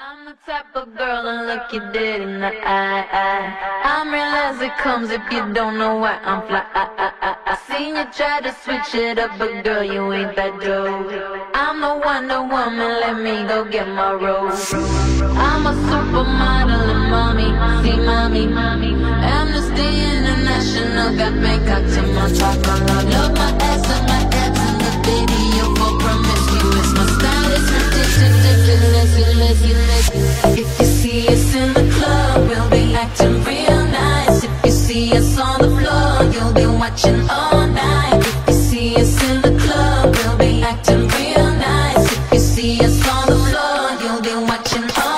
I'm the type of girl to look you dead in the eye. I'm real as it comes if you don't know why I'm fly. I seen you try to switch it up, but girl, you ain't that dope. I'm the Wonder Woman, let me go get my role. I'm a supermodel and mommy, see mommy. Amnesty International got Bangkok to my top. I love my ass and my abs in the video for promiscuous. My style is ridiculous. If you see us in the club, we'll be acting real nice. If you see us on the floor, you'll be watching all night. If you see us in the club, we'll be acting real nice. If you see us on the floor, you'll be watching all night.